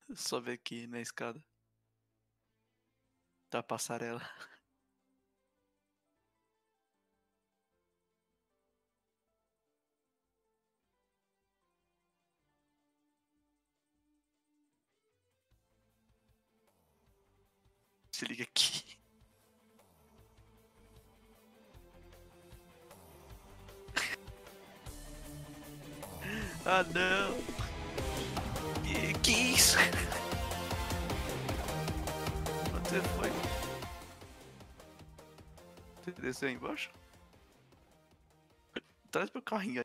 Sobe aqui na escada da passarela. Se liga aqui. Ah, não. Que isso? Você foi? Você desceu aí embaixo? Traz meu carrinho aí.